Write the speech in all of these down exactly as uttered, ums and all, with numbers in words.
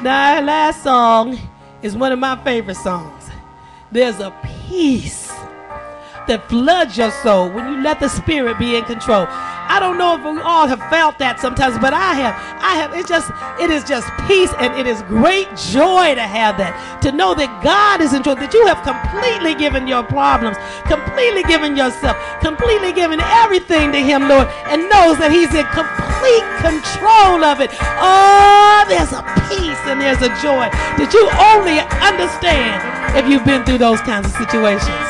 Now, our last song is one of my favorite songs. There's a peace that floods your soul when you let the Spirit be in control. I don't know if we all have felt that sometimes, but I have. I have. It's just, it is just peace, and it is great joy to have that. To know that God is in control, that you have completely given your problems, completely given yourself, completely given everything to Him, Lord, and knows that He's in complete control of it. Oh, there's a peace and there's a joy that you only understand if you've been through those kinds of situations.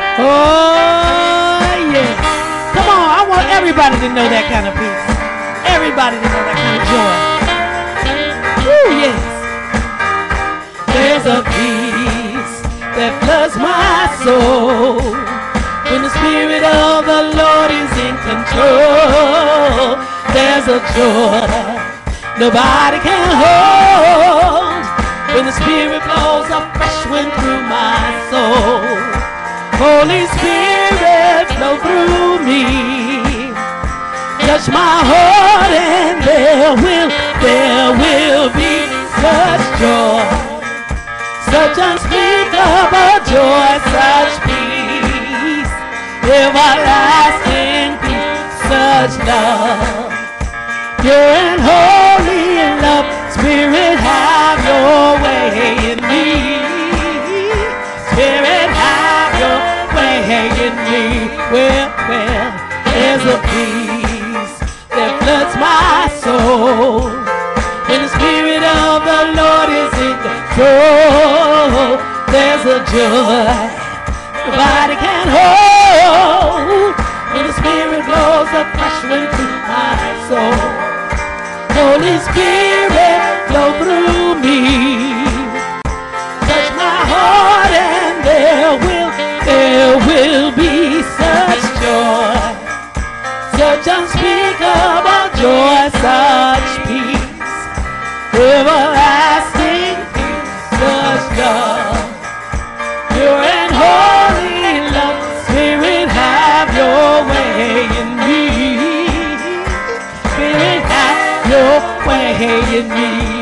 Oh, yeah. Come on, I want everybody to know that kind of peace. Everybody to know that kind of joy. Woo, yes. There's a peace that floods my soul when the Spirit of the Lord is in control. There's a joy nobody can hold when the Spirit blows a fresh wind through my soul. Holy Spirit, flow through me, touch my heart, and there will, there will be such joy, such unspeakable joy, such peace, everlasting peace, such love, pure and holy love. Spirit, have your way in me. Spirit, have your way in me. Well, well, there's a peace that floods my soul when the Spirit of the Lord is in control. There's a joy nobody can hold when the Spirit blows a fresh wind through my soul. Holy Spirit, flow through me, touch my heart, and there will, there will be such joy, such unspeakable joy, such peace, everlasting peace, such love, pure and holy love. Spirit, have your way in me. Spirit, have your way in me.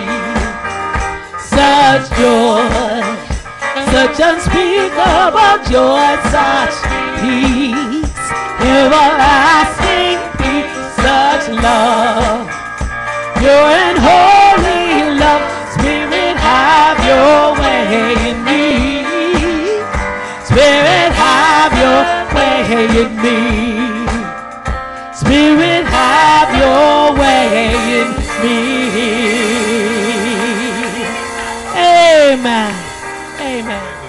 Such joy, such unspeakable joy, such peace, everlasting peace, such love, pure and holy love. Spirit, have your way in me. Spirit, have your way in me. Spirit, have your way in me. Amen. Amen.